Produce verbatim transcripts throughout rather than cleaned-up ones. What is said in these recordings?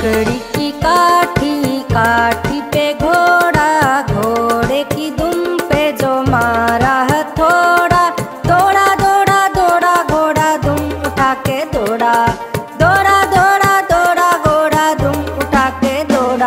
लकड़ी की काठी, काठी पे घोड़ा, घोड़े की दुम पे जो मारा हथौड़ा। दौड़ा दौड़ा दौड़ा घोड़ा दुम उठा के दौड़ा, दौड़ा दौड़ा दौड़ा घोड़ा दुम उठा के दौड़ा।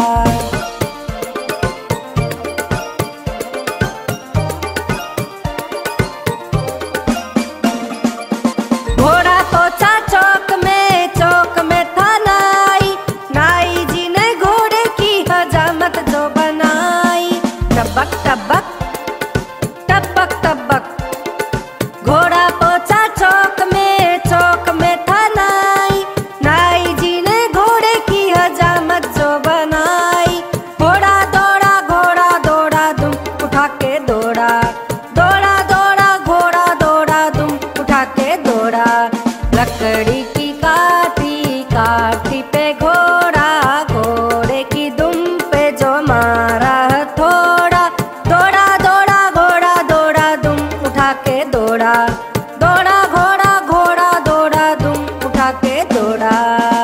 घोड़ा पहुंचा चौक में, चौक में था नाई, नाई जी ने घोड़े की हजामत जो बनाई। टबक टबक टबक टबक घोड़ा पहुंचा चौक में, चौक में था नाई, नाई जी ने घोड़े की हजामत जो बनाई। घोड़ा दौड़ा घोड़ा दौड़ा दुम उठा के दौड़ा, दौड़ा दौड़ा घोड़ा दौड़ा दुम उठा के दौड़ा। लकड़ी की काठी, काठी पे घोड़ा, घोड़े की दुम पे जो मारा हथौड़ा। दौड़ा दौड़ा घोड़ा दौड़ा दुम उठा के दौड़ा, दौड़ा घोड़ा घोड़ा दौड़ा दुम उठा के दौड़ा।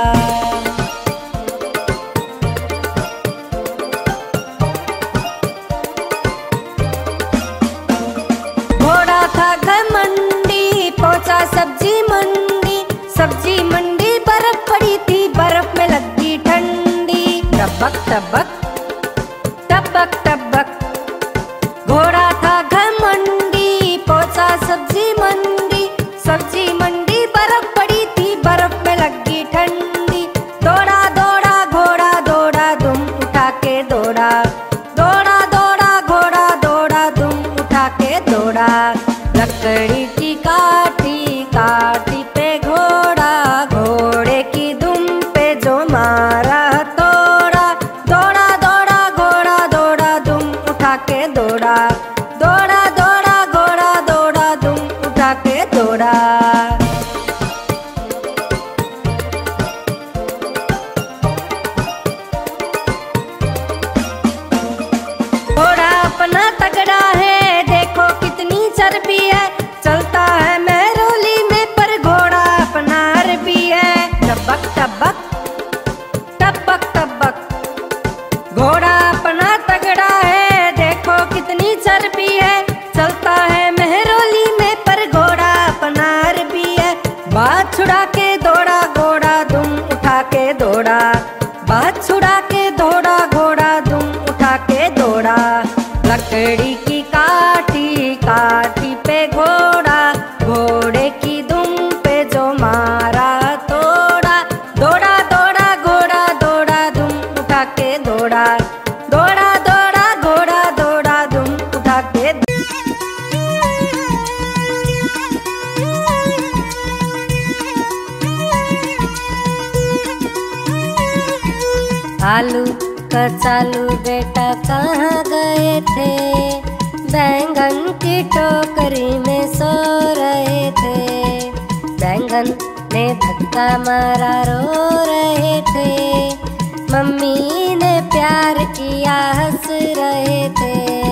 घोड़ा था घमंडी, पहुंचा सब्जी मंडी, सब्जी मंडी बर्फ पड़ी थी, बर्फ में लगी ठंडी। टबक टबक टबक टबक घोड़ा था घमंडी, पहुंचा सब्जी मंडी, सब्जी मंडी बर्फ पड़ी थी, बर्फ में लगी ठंडी। दौड़ा दौड़ा घोड़ा दौड़ा दुम उठा के दौड़ा, दौड़ा दौड़ा घोड़ा दौड़ा दुम उठा के दौड़ा। लकड़ी की काठी, काठी पे घोड़ा, घोड़े की दुम पे जो मारा हथौड़ा। दौड़ा दौड़ा घोड़ा दौड़ा दुम उठा के दौड़ा, दौड़ा दौड़ा घोड़ा दौड़ा दुम उठा के दौड़ा। घोड़ा अपना तगड़ा है, देखो कितनी चर्बी है, चलता है महरोली में पर घोड़ा अपना अरबी है। टबक टबक टबक टबक घोड़ा अपना तगड़ा है, देखो कितनी चर्बी है, चलता है महरोली में पर घोड़ा अपना अरबी है। बात छुड़ा के दौड़ा घोड़ा दुम उठा के दौड़ा, बात छुड़ा के दौड़ा घोड़ा दुम उठा के दौड़ा। लकड़ी की काठी, काठी पे घोड़ा, घोड़े की दुम पे जो मारा तोड़ा। दौड़ा दौड़ा घोड़ा दौड़ा दुम उठा के दौड़ा, दौड़ा दौड़ा घोड़ा दौड़ा दुम उठा के। आलू कचालू बेटा कहाँ गए थे, बैंगन की टोकरी में सो रहे थे। बैंगन ने धक्का मारा रो रहे थे, मम्मी ने प्यार किया हंस रहे थे।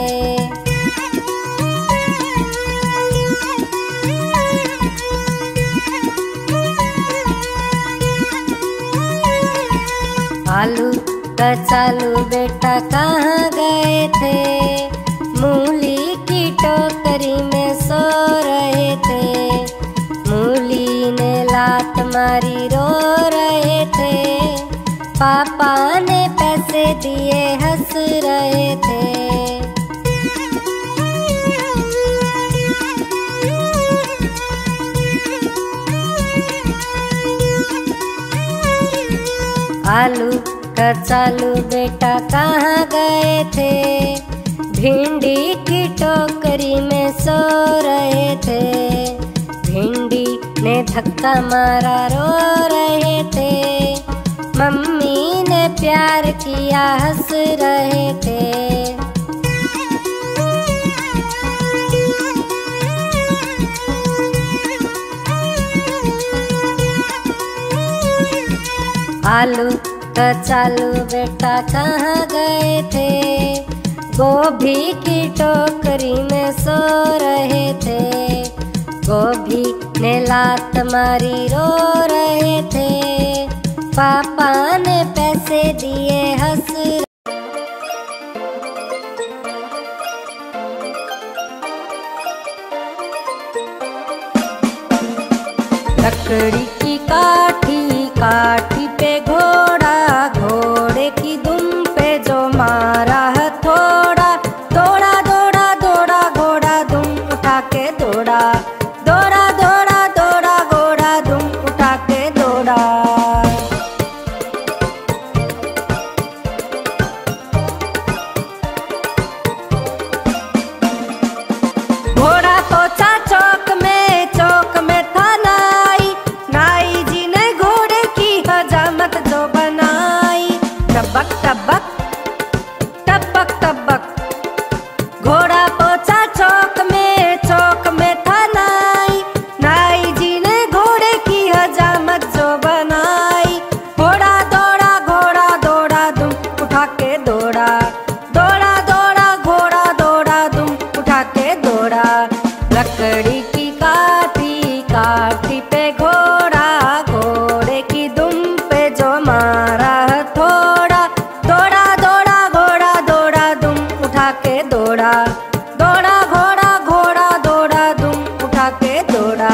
आलू कचालू बेटा कहाँ गए थे, मूली की टोकरी में सो रहे थे। मूली ने लात मारी रो रहे थे, पापा ने पैसे दिए हंस रहे थे। आलू कचालू बेटा कहाँ गए थे, भिंडी की टोकरी में सो रहे थे। भिंडी ने धक्का मारा रो रहे थे, मम्मी ने प्यार किया हंस रहे थे। आलू कचालू बेटा कहाँ गए थे, गोभी की टोकरी में सो रहे थे। गोभी ने लात मारी रो रहे थे, पापा ने पैसे दिए हंस लकड़ी की काठी काठी पे घोड़ा घोड़े की दुम पे जो मारा हथौड़ा दौड़ा दौड़ा दौड़ा घोड़ा दुम उठा के दौड़ा दौड़ा दौड़ा दौड़ा घोड़ा दुम उठा के दौड़ा घोड़ा पहुंचा चौक में चौक में था नाई नाई जी ने घोड़े की हजामत जो बनाई टबक टबक टबक टबक घोड़ा पहुंचा चौक में चौक में था नाई नाई जी ने घोड़े की हजामत जो बनाई घोड़ा दौड़ा घोड़ा दौड़ा दुम उठा के दौड़ा दौड़ा दौड़ा घोड़ा दौड़ा दुम उठा के दौड़ा लकड़ी की काठी काठी पे घोड़ा घोड़े की दुम पे जो मारा हथौड़ा दौड़ा दौड़ा घोड़ा दौड़ा दुम उठा के दौड़ा दौड़ा घोड़ा घोड़ा दौड़ा दुम उठा के दौड़ा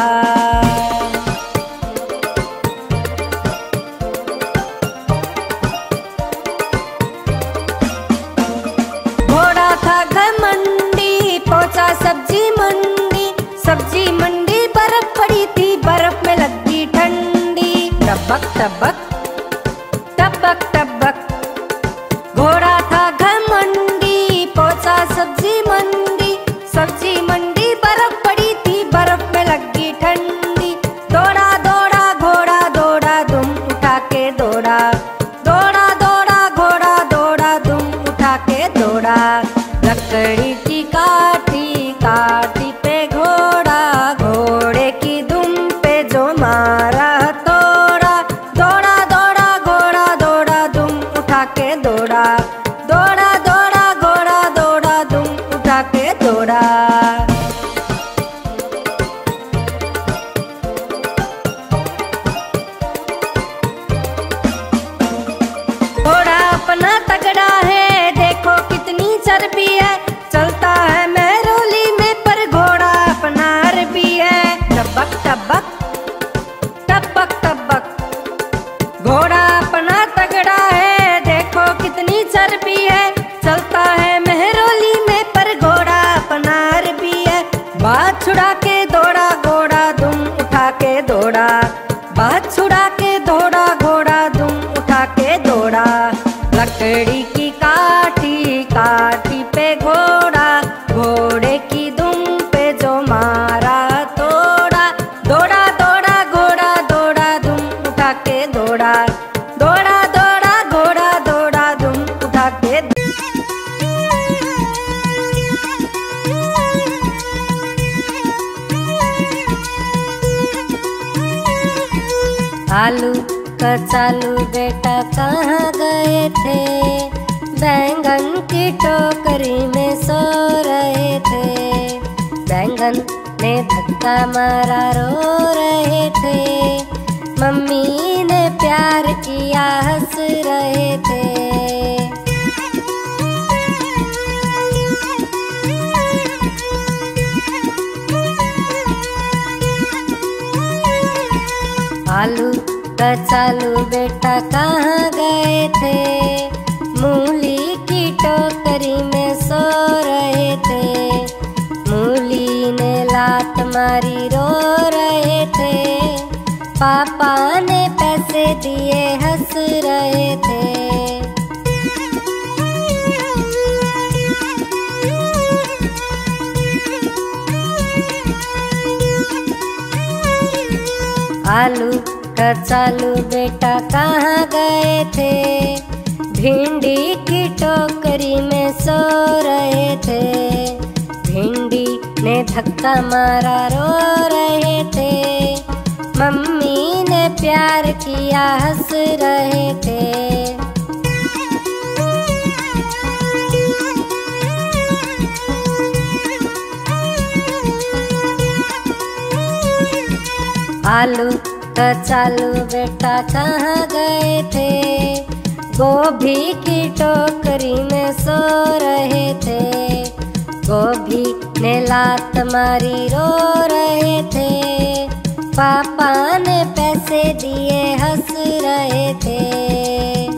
घोड़ा था घमंडी पहुंचा सब्जी मंडी सब्जी मंडी बर्फ पड़ी थी बर्फ में लगी ठंडी टबक टबक टबक टबक घोड़ा था घमंडी पहुंचा सब्जी मंडी सब्जी मंडी बर्फ पड़ी थी बर्फ में लगी ठंडी दौड़ा दौड़ा घोड़ा दौड़ा दुम उठा के दौड़ा दौड़ा दौड़ा घोड़ा दौड़ा दुम उठा के दौड़ा लकड़ी की काठी काठी पे घोड़ा घोड़े की दुम पे जो मारा हथौड़ा दौड़ा दौड़ा घोड़ा दौड़ा दुम उठा के दौड़ा दौड़ा दौड़ा घोड़ा दौड़ा दुम उठा के दौड़ा घोड़ा अपना तगड़ा है देखो कितनी चर्बी है चलता है मेहरोली में पर घोड़ा अपना अरबी है टबक टबक टबक टबक घोड़ा अपना तगड़ा है देखो कितनी चर्बी है चलता है मेहरोली में पर घोड़ा अपना अरबी है बात छुड़ा के दौड़ा घोड़ा दुम उठा के दौड़ा बात छुड़ा के दौड़ा घोड़ा दुम उठा के दौड़ा लकड़ी की काठी काठी पे घोड़ा घोड़े की दुम पे जो मारा तोड़ा दौड़ा दौड़ा घोड़ा दौड़ा दुम उठा के दौड़ा दौड़ा दौड़ा घोड़ा दौड़ा दुम उठा के आलू कचालू बेटा कहाँ गए थे बैंगन की टोकरी में सो रहे थे बैंगन ने धक्का मारा रो रहे थे मम्मी ने प्यार किया हंस रहे थे आलू कचालू बेटा कहाँ गए थे मूली की टोकरी में सो रहे थे मूली ने लात मारी रो रहे थे पापा ने पैसे दिए हंस रहे थे आलू कचालू बेटा कहाँ गए थे भिंडी की टोकरी में सो रहे थे भिंडी ने धक्का मारा रो रहे थे मम्मी ने प्यार किया हंस रहे थे आलू चालू बेटा कहाँ गए थे? गोभी की टोकरी में सो रहे थे। गोभी ने लात मारी रो रहे थे। पापा